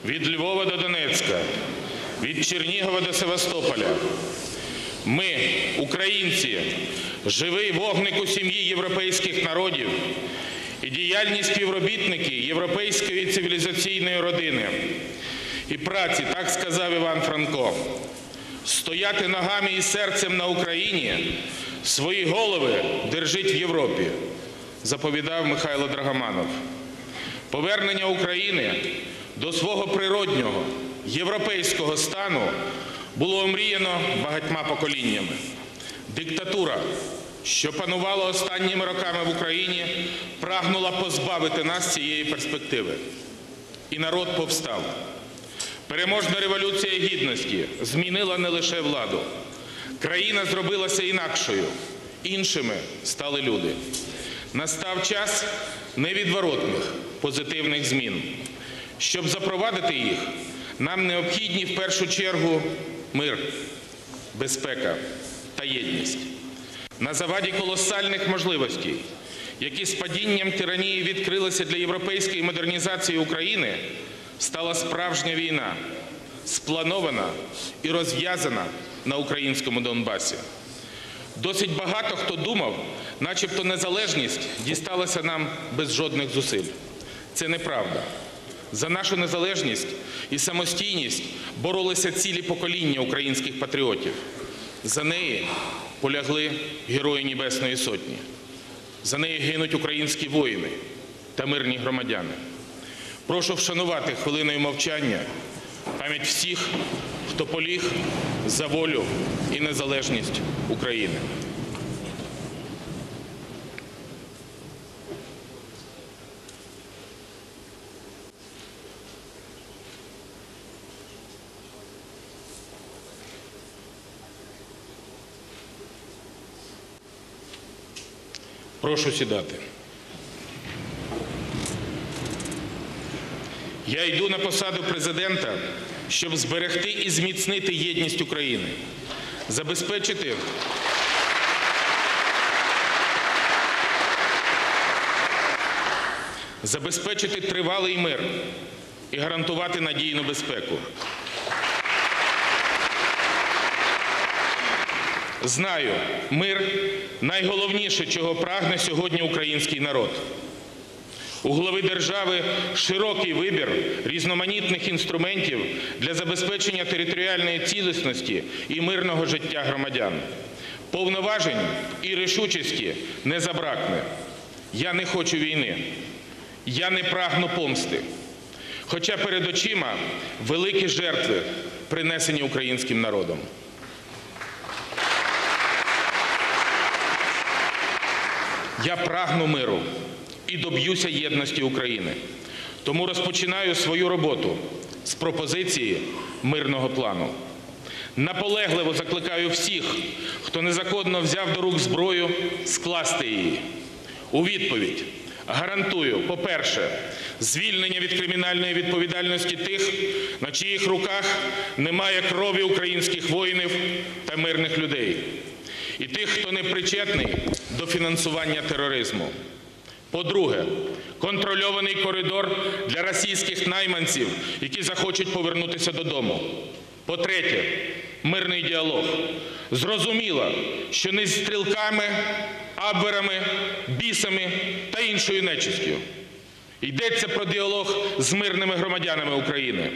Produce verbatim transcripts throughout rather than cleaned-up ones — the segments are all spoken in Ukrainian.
від Львова до Донецька, від Чернігова до Севастополя. Ми, українці, живий вогник у сім'ї європейських народів і діяльні співробітники європейської цивілізаційної родини і праці, так сказав Іван Франко. Стояти ногами і серцем на Україні, свої голови держить в Європі, заповідав Михайло Драгоманов. Повернення України до свого природнього, європейського стану було омріяно багатьма поколіннями. Диктатура, що панувала останніми роками в Україні, прагнула позбавити нас цієї перспективи. І народ повстав. Переможна революція гідності змінила не лише владу. Країна зробилася інакшою, іншими стали люди. Настав час невідворотних позитивних змін. Щоб запровадити їх, нам необхідні в першу чергу мир, безпека та єдність. На заваді колосальних можливостей, які з падінням тиранії відкрилися для європейської модернізації України, стала справжня війна, спланована і розв'язана на українському Донбасі. Досить багато хто думав, начебто незалежність дісталася нам без жодних зусиль. Це неправда. За нашу незалежність і самостійність боролися цілі покоління українських патріотів. За неї полягли Герої Небесної Сотні. За неї гинуть українські воїни та мирні громадяни. Прошу вшанувати хвилиною мовчання пам'ять всіх, хто поліг за волю і незалежність України. Прошу сідати. Я йду на посаду президента, щоб зберегти і зміцнити єдність України, забезпечити забезпечити тривалий мир і гарантувати надійну безпеку. Знаю, мир – найголовніше, чого прагне сьогодні український народ. У глави держави широкий вибір різноманітних інструментів для забезпечення територіальної цілісності і мирного життя громадян. Повноважень і рішучості не забракне. Я не хочу війни. Я не прагну помсти. Хоча перед очима великі жертви, принесені українським народом. Я прагну миру і доб'юся єдності України. Тому розпочинаю свою роботу з пропозиції мирного плану. Наполегливо закликаю всіх, хто незаконно взяв до рук зброю, скласти її. У відповідь гарантую, по-перше, звільнення від кримінальної відповідальності тих, на чиїх руках немає крові українських воїнів та мирних людей. І тих, хто не причетний до фінансування тероризму. По-друге, контрольований коридор для російських найманців, які захочуть повернутися додому. По-третє, мирний діалог. Зрозуміло, що не з стрілками, абверами, бісами та іншою нечистю. Йдеться про діалог з мирними громадянами України.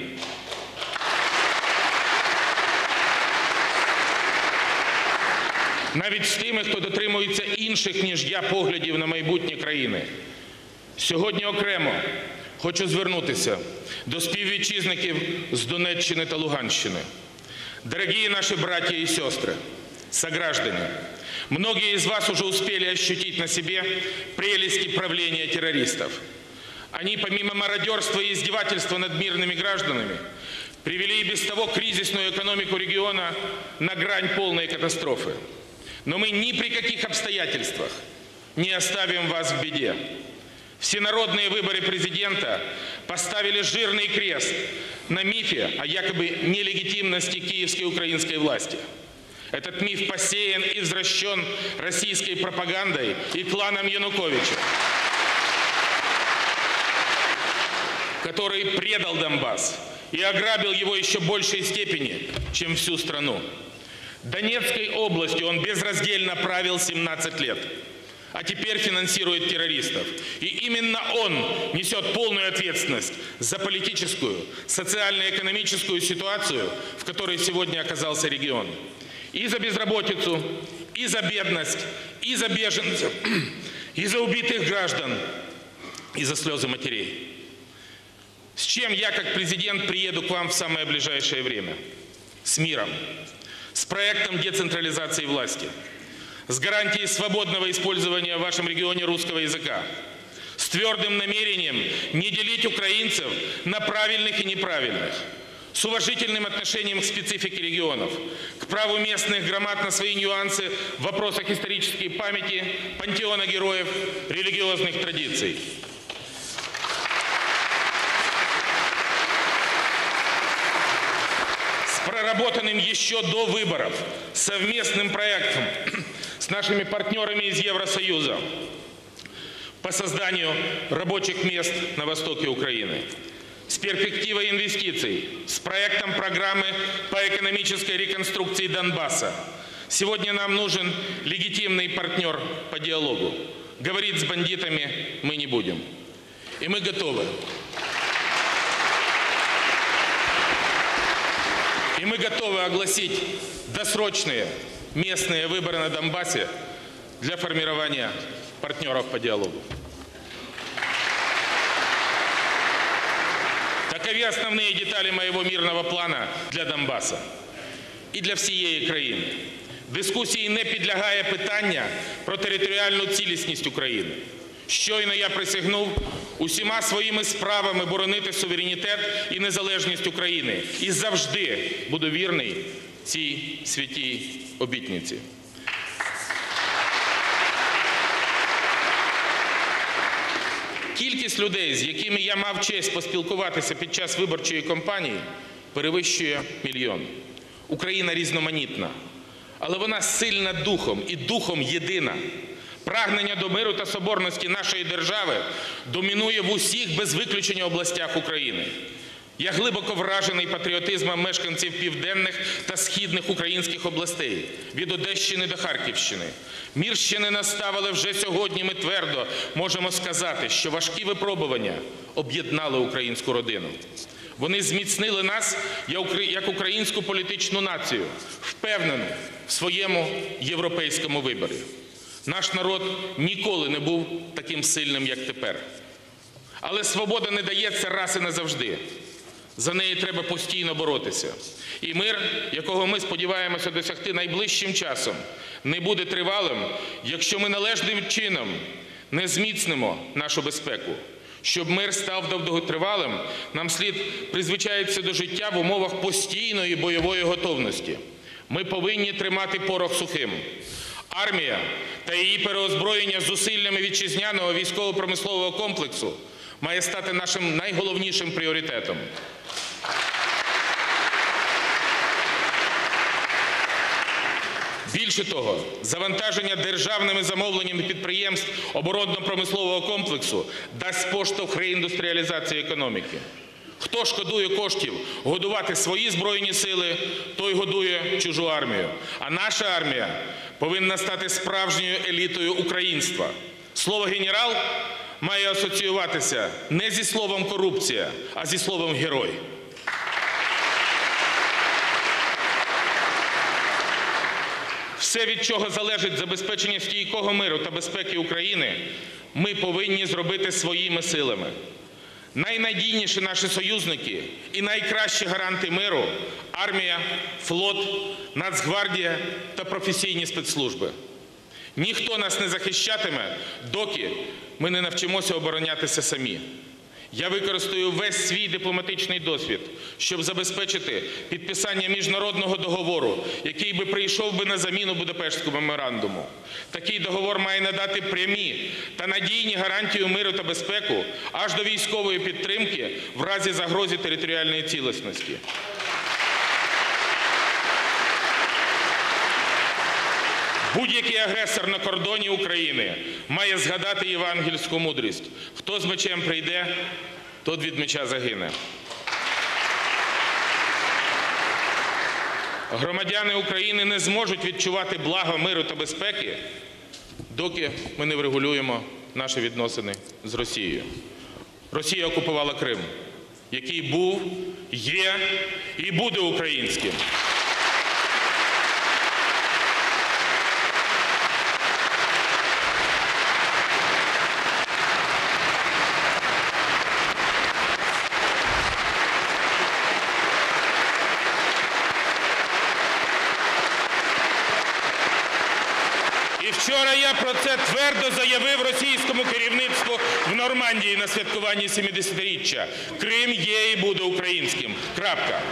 Навіть з тими, хто дотримується інших, ніж я, поглядів на майбутнє країни. Сьогодні окремо хочу звернутися до співвітчизників з Донеччини та Луганщини. Дорогие наши братья и сестры, сограждане, многие из вас уже успели ощутить на себе прелести правления террористов. Они, помимо мародерства и издевательства над мирными гражданами, привели и без того кризисную экономику региона на грань полной катастрофы. Но мы ни при каких обстоятельствах не оставим вас в беде. Всенародные выборы президента поставили жирный крест на мифе о якобы нелегитимности киевской украинской власти. Этот миф посеян и взращен российской пропагандой и кланом Януковича, который предал Донбасс и ограбил его еще в большей степени, чем всю страну. Донецкой областью он безраздельно правил семнадцать лет, а теперь финансирует террористов. И именно он несет полную ответственность за политическую, социально-экономическую ситуацию, в которой сегодня оказался регион. И за безработицу, и за бедность, и за беженцев, и за убитых граждан, и за слезы матерей. С чем я, как президент, приеду к вам в самое ближайшее время? С миром, с проектом децентрализации власти, с гарантией свободного использования в вашем регионе русского языка, с твердым намерением не делить украинцев на правильных и неправильных, с уважительным отношением к специфике регионов, к праву местных громад на свои нюансы в вопросах исторической памяти, пантеона героев, религиозных традиций. С проработанным еще до выборов совместным проектом с нашими партнерами из Евросоюза по созданию рабочих мест на востоке Украины, с перспективой инвестиций, с проектом программы по экономической реконструкции Донбасса. Сегодня нам нужен легитимный партнер по диалогу. Говорить с бандитами мы не будем. И мы готовы. И мы готовы огласить досрочные местные выборы на Донбассе для формирования партнеров по диалогу. Такові основные детали моего мирного плана для Донбасса і для всієї країни. Дискусії не підлягає питання про територіальну цілісність України. Щойно я присягнув усіма своїми справами боронити суверенітет і незалежність України. І завжди буду вірний цій святій обітниці. Кількість людей, з якими я мав честь поспілкуватися під час виборчої кампанії, перевищує мільйон. Україна різноманітна, але вона сильна духом і духом єдина. Прагнення до миру та соборності нашої держави домінує в усіх без виключення областях України. Я глибоко вражений патріотизмом мешканців південних та східних українських областей, від Одещини до Харківщини. Мір ще не настав, але вже сьогодні ми твердо можемо сказати, що важкі випробування об'єднали українську родину. Вони зміцнили нас як українську політичну націю, впевнену в своєму європейському виборі. Наш народ ніколи не був таким сильним, як тепер. Але свобода не дається раз і назавжди. За неї треба постійно боротися. І мир, якого ми сподіваємося досягти найближчим часом, не буде тривалим, якщо ми належним чином не зміцнимо нашу безпеку. Щоб мир став довготривалим, нам слід призвичаїтися до життя в умовах постійної бойової готовності. Ми повинні тримати порох сухим. Армія та її переозброєння зусиллями вітчизняного військово-промислового комплексу має стати нашим найголовнішим пріоритетом. Більше того, завантаження державними замовленнями підприємств оборонно-промислового комплексу дасть поштовх реіндустріалізації економіки. Хто шкодує коштів годувати свої Збройні сили, той годує чужу армію. А наша армія повинна стати справжньою елітою українства. Слово «генерал» має асоціюватися не зі словом «корупція», а зі словом «герой». Все, від чого залежить забезпечення стійкого миру та безпеки України, ми повинні зробити своїми силами. Найнадійніші наші союзники і найкращі гаранти миру – армія, флот, Нацгвардія та професійні спецслужби. Ніхто нас не захищатиме, доки ми не навчимося оборонятися самі. Я використаю весь свій дипломатичний досвід, щоб забезпечити підписання міжнародного договору, який би прийшов би на заміну Будапештському меморандуму. Такий договор має надати прямі та надійні гарантії миру та безпеку аж до військової підтримки в разі загрози територіальної цілісності. Будь-який агресор на кордоні України має згадати євангельську мудрість. Хто з мечем прийде, тот від меча загине. Громадяни України не зможуть відчувати благо миру та безпеки, доки ми не врегулюємо наші відносини з Росією. Росія окупувала Крим, який був, є і буде українським. І вчора я про це твердо заявив російському керівництву в Нормандії на святкуванні сімдесятиріччя. Крим є і буде українським. Крапка.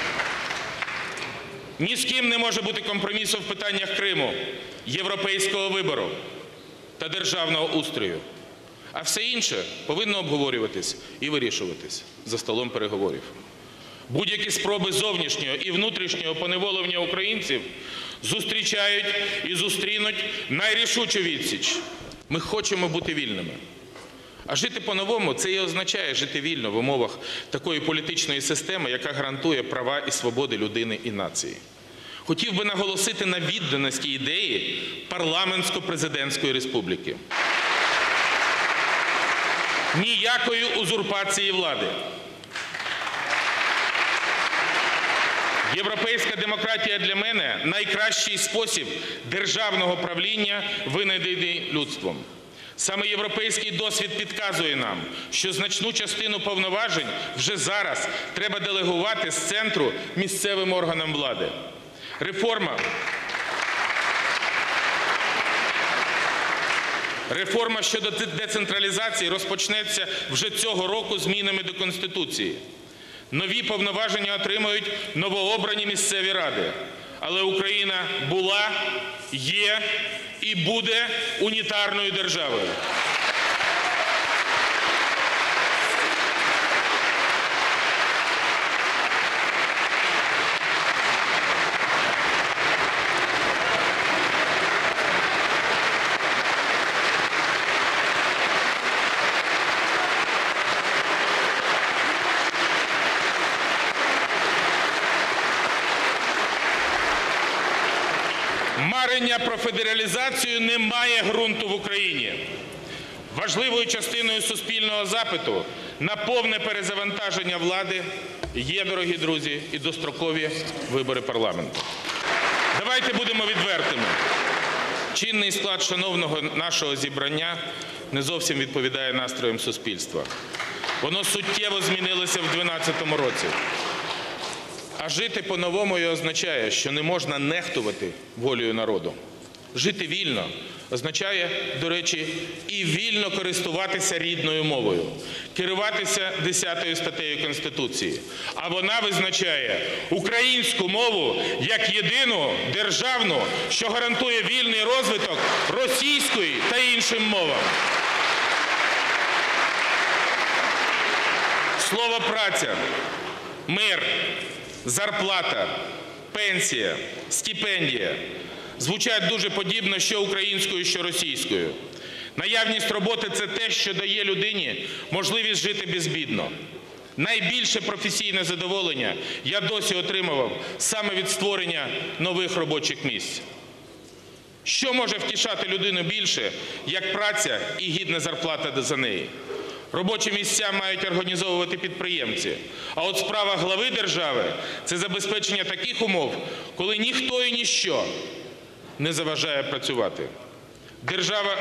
Ні з ким не може бути компромісу в питаннях Криму, європейського вибору та державного устрою. А все інше повинно обговорюватись і вирішуватись за столом переговорів. Будь-які спроби зовнішнього і внутрішнього поневолення українців зустрічають і зустрінуть найрішучу відсіч. Ми хочемо бути вільними. А жити по-новому – це і означає жити вільно в умовах такої політичної системи, яка гарантує права і свободи людини і нації. Хотів би наголосити на відданості ідеї парламентсько-президентської республіки. Ніякої узурпації влади. Європейська демократія для мене – найкращий спосіб державного правління, винайдений людством. Саме європейський досвід підказує нам, що значну частину повноважень вже зараз треба делегувати з центру місцевим органам влади. Реформа, реформа щодо децентралізації розпочнеться вже цього року змінами до Конституції. Нові повноваження отримають новообрані місцеві ради. Але Україна була, є і буде унітарною державою. Марення про федералізацію не має ґрунту в Україні. Важливою частиною суспільного запиту на повне перезавантаження влади є, дорогі друзі, і дострокові вибори парламенту. Давайте будемо відвертими. Чинний склад шановного нашого зібрання не зовсім відповідає настроям суспільства. Воно суттєво змінилося в дванадцятому році. А жити по-новому і означає, що не можна нехтувати волею народу. Жити вільно означає, до речі, і вільно користуватися рідною мовою, керуватися десятою статтею Конституції. А вона визначає українську мову як єдину державну, що гарантує вільний розвиток російської та іншим мовам. Слово «праця», «мир», зарплата, пенсія, стипендія звучать дуже подібно що українською, що російською. Наявність роботи – це те, що дає людині можливість жити безбідно. Найбільше професійне задоволення я досі отримував саме від створення нових робочих місць. Що може втішати людину більше, як праця і гідна зарплата за неї? Робочі місця мають організовувати підприємці. А от справа глави держави – це забезпечення таких умов, коли ніхто і ніщо не заважає працювати. Держава,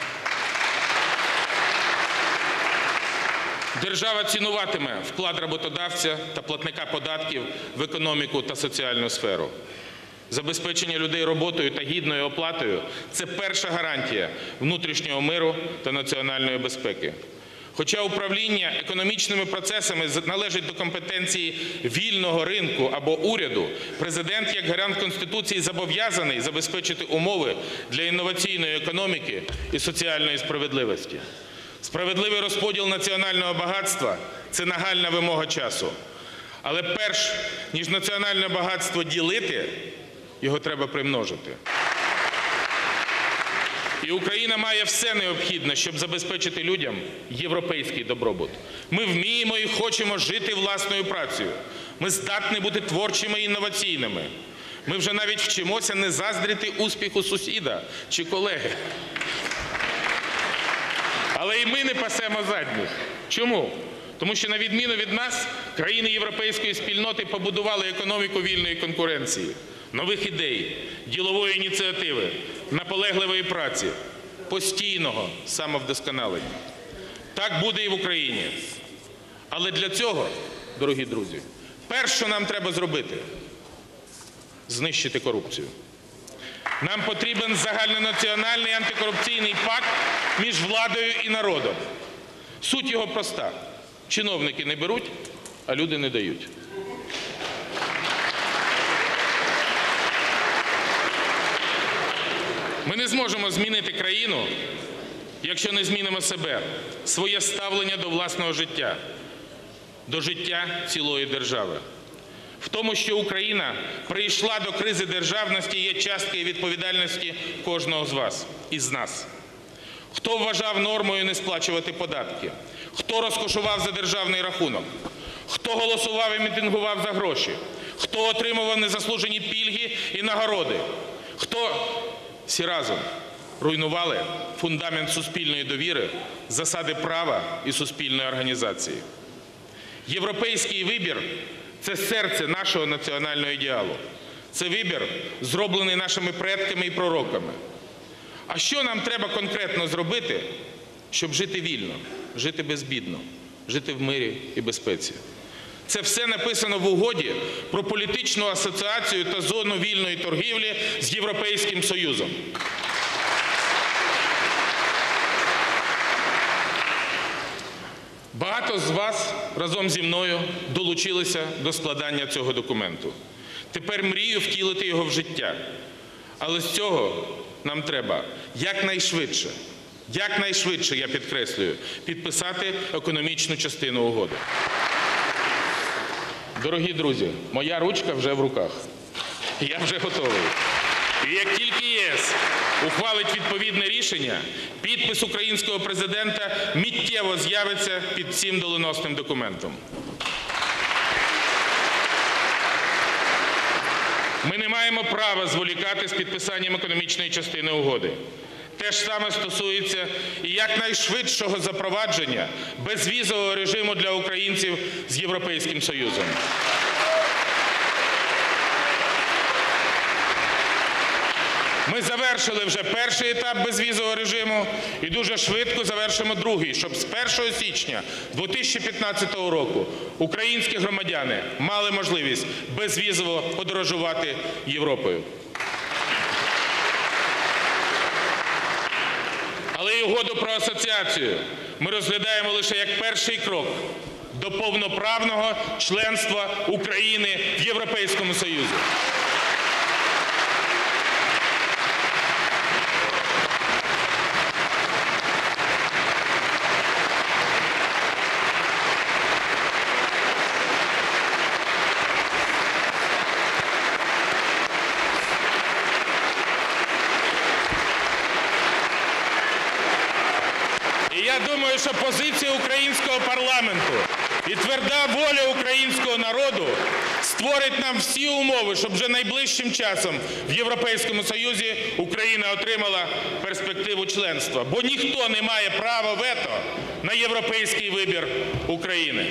держава цінуватиме вклад роботодавця та платника податків в економіку та соціальну сферу. Забезпечення людей роботою та гідною оплатою – це перша гарантія внутрішнього миру та національної безпеки. Хоча управління економічними процесами належить до компетенції вільного ринку або уряду, президент як гарант Конституції зобов'язаний забезпечити умови для інноваційної економіки і соціальної справедливості. Справедливий розподіл національного багатства – це нагальна вимога часу. Але перш ніж національне багатство ділити, його треба примножити. І Україна має все необхідне, щоб забезпечити людям європейський добробут. Ми вміємо і хочемо жити власною працею. Ми здатні бути творчими і інноваційними. Ми вже навіть вчимося не заздрити успіху сусіда чи колеги. Але і ми не пасемо задніх. Чому? Тому що, на відміну від нас, країни європейської спільноти побудували економіку вільної конкуренції, нових ідей, ділової ініціативи, наполегливої праці, постійного самовдосконалення. Так буде і в Україні. Але для цього, дорогі друзі, перше, що нам треба зробити – знищити корупцію. Нам потрібен загальнонаціональний антикорупційний пакт між владою і народом. Суть його проста. Чиновники не беруть, а люди не дають. Ми не зможемо змінити країну, якщо не змінимо себе, своє ставлення до власного життя, до життя цілої держави. В тому, що Україна прийшла до кризи державності, є часткою відповідальності кожного з вас, із нас. Хто вважав нормою не сплачувати податки? Хто розкошував за державний рахунок? Хто голосував і мітингував за гроші? Хто отримував незаслужені пільги і нагороди? Хто всі разом руйнували фундамент суспільної довіри, засади права і суспільної організації? Європейський вибір – це серце нашого національного ідеалу. Це вибір, зроблений нашими предками і пророками. А що нам треба конкретно зробити, щоб жити вільно, жити безбідно, жити в мирі і безпеці? Це все написано в угоді про політичну асоціацію та зону вільної торгівлі з Європейським Союзом. Багато з вас разом зі мною долучилися до складання цього документу. Тепер мрію втілити його в життя. Але з цього нам треба якнайшвидше, якнайшвидше, я підкреслюю, підписати економічну частину угоди. Дорогі друзі, моя ручка вже в руках. Я вже готовий. І як тільки ЄС ухвалить відповідне рішення, підпис українського президента миттєво з'явиться під цим доленосним документом. Ми не маємо права зволікати з підписанням економічної частини угоди. Те ж саме стосується і якнайшвидшого запровадження безвізового режиму для українців з Європейським Союзом. Ми завершили вже перший етап безвізового режиму і дуже швидко завершимо другий, щоб з першого січня дві тисячі п'ятнадцятого року українські громадяни мали можливість безвізово подорожувати Європою. Але і угоду про асоціацію ми розглядаємо лише як перший крок до повноправного членства України в Європейському Союзі. Я думаю, що позиція українського парламенту і тверда воля українського народу створить нам всі умови, щоб вже найближчим часом в Європейському Союзі Україна отримала перспективу членства. Бо ніхто не має права вето на європейський вибір України.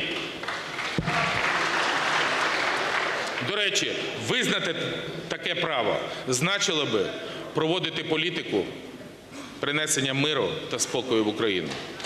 До речі, визнати таке право значило би проводити політику принесення миру та спокою в Україну.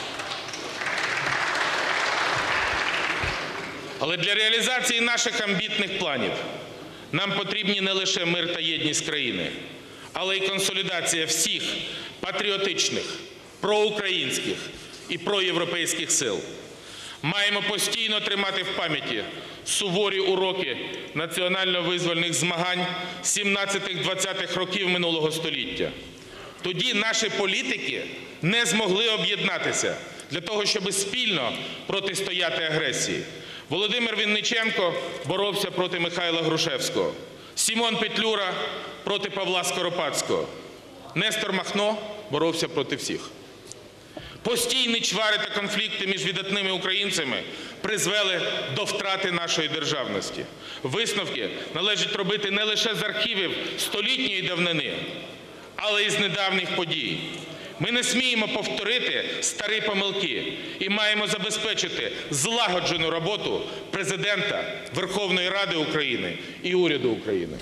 Але для реалізації наших амбітних планів нам потрібні не лише мир та єдність країни, але й консолідація всіх патріотичних, проукраїнських і проєвропейських сил. Маємо постійно тримати в пам'яті суворі уроки національно-визвольних змагань сімнадцятих-двадцятих років минулого століття. Тоді наші політики не змогли об'єднатися для того, щоб спільно протистояти агресії. Володимир Винниченко боровся проти Михайла Грушевського, Сімон Петлюра проти Павла Скоропадського, Нестор Махно боровся проти всіх. Постійні чвари та конфлікти між видатними українцями призвели до втрати нашої державності. Висновки належить робити не лише з архівів столітньої давнини, але й з недавніх подій. Ми не сміємо повторити старі помилки і маємо забезпечити злагоджену роботу Президента, Верховної Ради України і уряду України.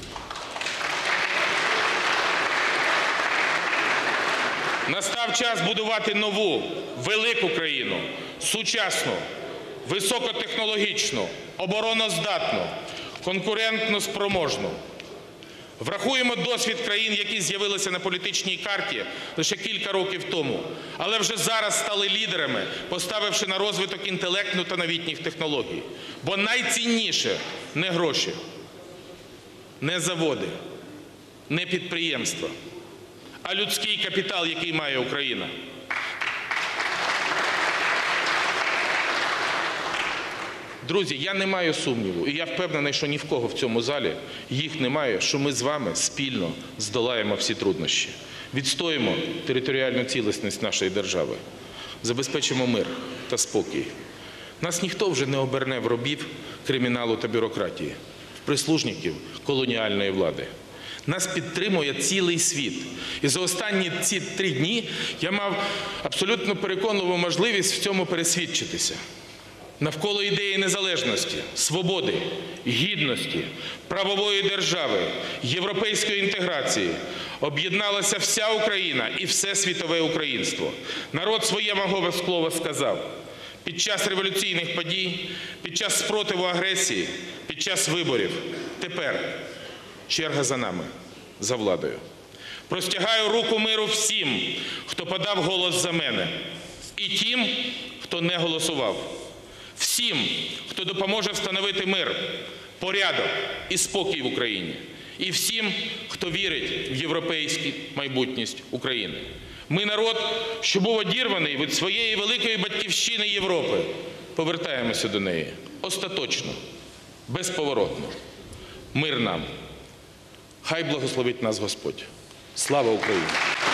Настав час будувати нову, велику країну, сучасну, високотехнологічну, обороноздатну, конкурентно спроможну. Врахуємо досвід країн, які з'явилися на політичній карті лише кілька років тому, але вже зараз стали лідерами, поставивши на розвиток інтелекту та новітніх технологій. Бо найцінніше не гроші, не заводи, не підприємства, а людський капітал, який має Україна. Друзі, я не маю сумніву, і я впевнений, що ні в кого в цьому залі їх немає, що ми з вами спільно здолаємо всі труднощі. Відстоїмо територіальну цілісність нашої держави, забезпечимо мир та спокій. Нас ніхто вже не оберне в робів криміналу та бюрократії, в прислужників колоніальної влади. Нас підтримує цілий світ. І за останні ці три дні я мав абсолютно переконливу можливість в цьому пересвідчитися. Навколо ідеї незалежності, свободи, гідності, правової держави, європейської інтеграції об'єдналася вся Україна і все світове українство. Народ своє мого слова сказав. Під час революційних подій, під час спротиву агресії, під час виборів. Тепер черга за нами, за владою. Простягаю руку миру всім, хто подав голос за мене, і тим, хто не голосував. Всім, хто допоможе встановити мир, порядок і спокій в Україні. І всім, хто вірить в європейську майбутність України. Ми народ, що був одірваний від своєї великої батьківщини Європи. Повертаємося до неї. Остаточно, безповоротно. Мир нам. Хай благословить нас Господь. Слава Україні!